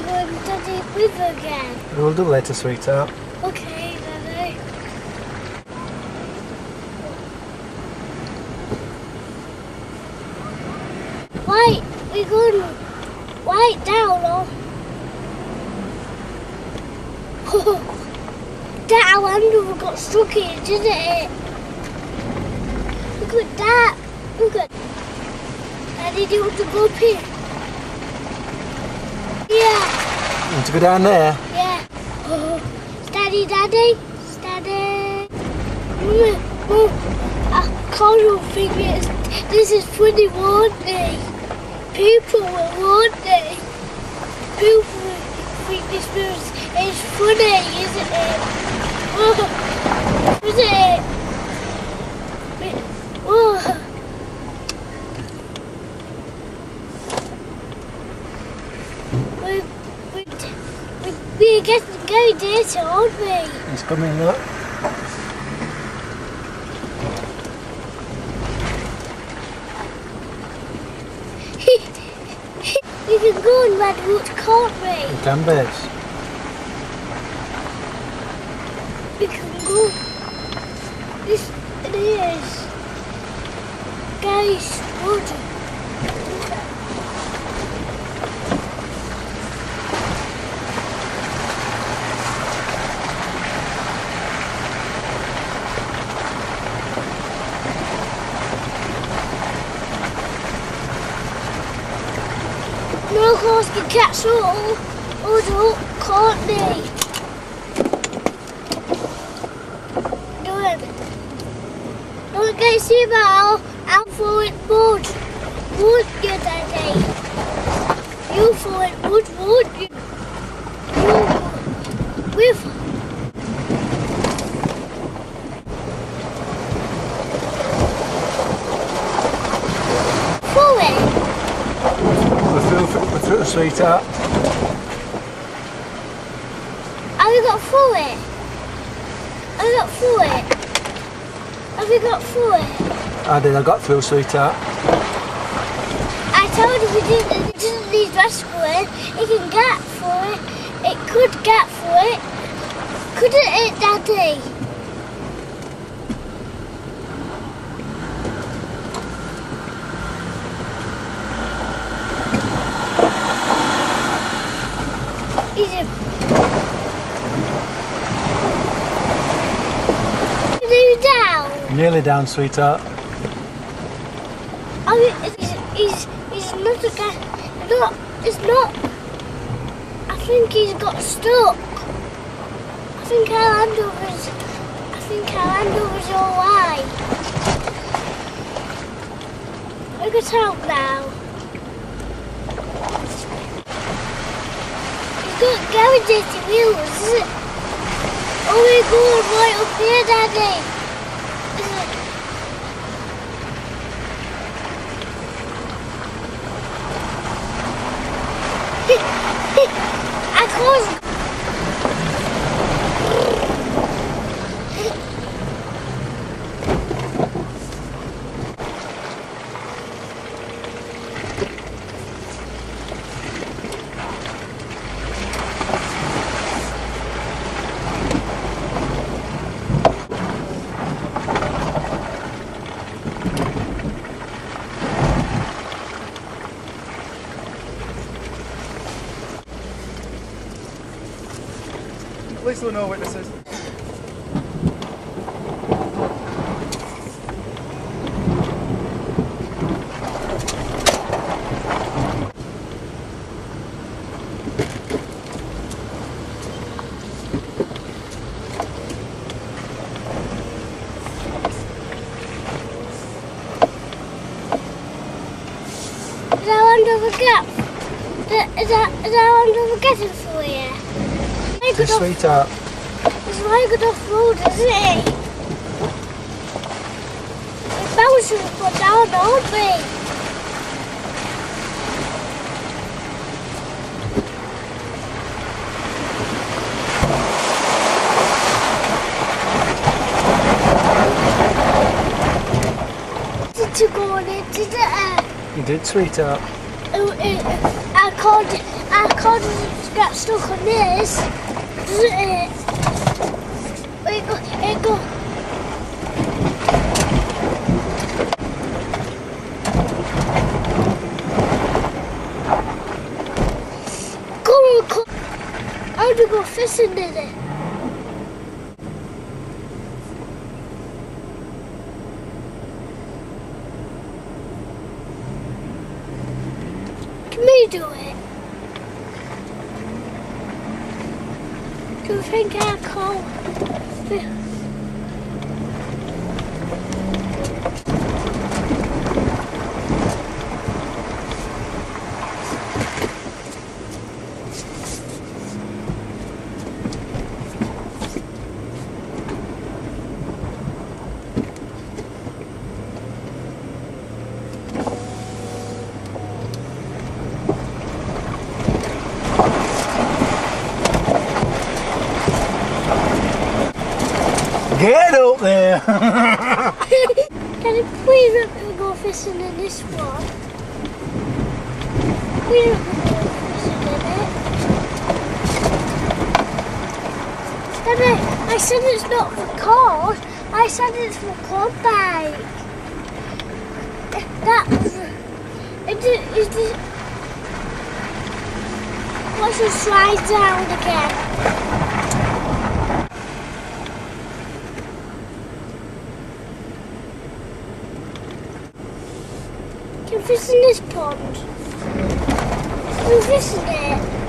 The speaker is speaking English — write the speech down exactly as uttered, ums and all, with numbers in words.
and Daddy with again? We'll do later, sweetheart. Okay, Daddy. Wait, we're going right down, or? That our handle got stuck in, didn't it? Look at that. Look at. Daddy, do you want to go up here? Yeah. You want to go down there? Yeah. Oh, Daddy, Daddy, Daddy. Mm, mm. I can't think it's. This is funny, won't they? People will, won't they? People will think this is it's funny, isn't it? Oh, isn't it? Oh. We, we, we, we're getting going dirty, aren't we? He's coming, look. We can go on Redwood, can't we? We can, babes. We can go. This it is. Guys, wood. No horse can catch all, or do, can't they? Do it. Don't get see about I'll throw it wood. Wood you, Daddy. You throw it wood, wood you. You with throw it. We're through, we're through, sweetheart. Have you got through it? Have you got through it? Have you got through it? I did, I got through, sweetheart. I told you we didn't, it doesn't need rescuing. It can get through it. It could get through it. Couldn't it, Daddy? Is it? Are you down? Nearly down, sweetheart. I mean, it's, it's, it's not a guy. Not, it's not. I think he's got stuck. I think our handover's. I think our handover's alright. Look at help now. He's got garages to wheels, is it? Oh my God! Right up here, Daddy. Is it? I can't. At least there were no witnesses. Is that under the gap? Is that, is that under the getting for you? This, sweetheart. It's very good off-road, isn't it? We're bouncing up down, aren't we? Did you go on it, did it? You did, sweetheart. Uh, uh, I can't. I can't get stuck on this, doesn't it? It go, it go. Come on, come. How do you go fishing in it? Can we do it? Do you think I can? Get up there! Can you please let me go fishing in this one? We don't go fishing in it. Daddy, I said it's not for cod. I said it's for cod bait. That is it, is it, let's just slide down again. Can fish in this pond? Can we fish in it?